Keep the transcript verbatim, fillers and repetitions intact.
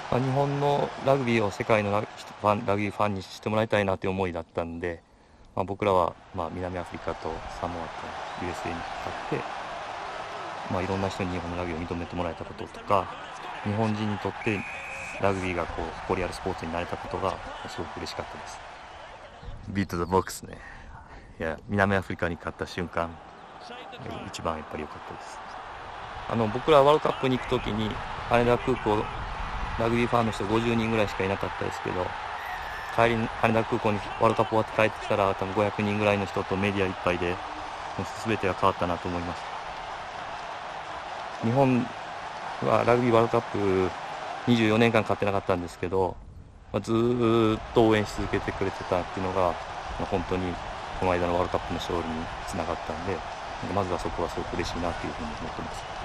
まあ、日本のラグビーを世界のラグファンラグビーファンにしてもらいたいなという思いだったんで、まあ、僕らはまあ南アフリカとサモアと ユーエスエー に勝って、まあ、いろんな人に日本のラグビーを認めてもらえたこととか、日本人にとってラグビーがこう誇りあるスポーツになれたことがすごく嬉しかったです。ビート・ザ・ボックスね。いや、南アフリカに勝った瞬間、一番やっぱり良かったです。あの僕らワールドカップに行くときに羽田空港、ラグビーファンの人ごじゅうにんぐらいしかいなかったですけど、帰りに羽田空港にワールドカップ終わって帰ってきたら多分ごひゃくにんぐらいの人とメディアいっぱいで、もう全てが変わったなと思います。日本はラグビーワールドカップにじゅうよねんかん勝ってなかったんですけど、まあ、ずーっと応援し続けてくれてたっていうのが、まあ、本当にこの間のワールドカップの勝利につながったんで、まずはそこはすごく嬉しいなというふうに思ってます。